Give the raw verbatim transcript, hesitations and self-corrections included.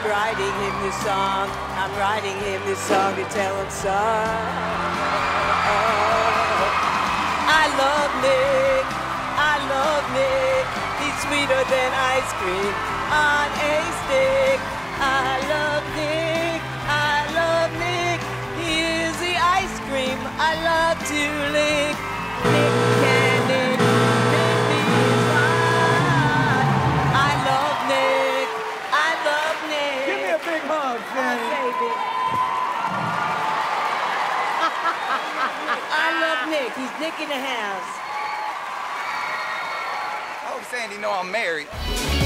writing him this song. I'm writing him this song to tell him sorry. I love Nick. I love Nick. He's sweeter than ice cream on a stick. I love Nick. I love Nick. He is the ice cream I love to lick. Nick Cannon. Nick is right. I love Nick. I love Nick. Give me a big hug, Sandy. Baby. I love Nick. He's Nick in the house. I hope Sandy know I'm married.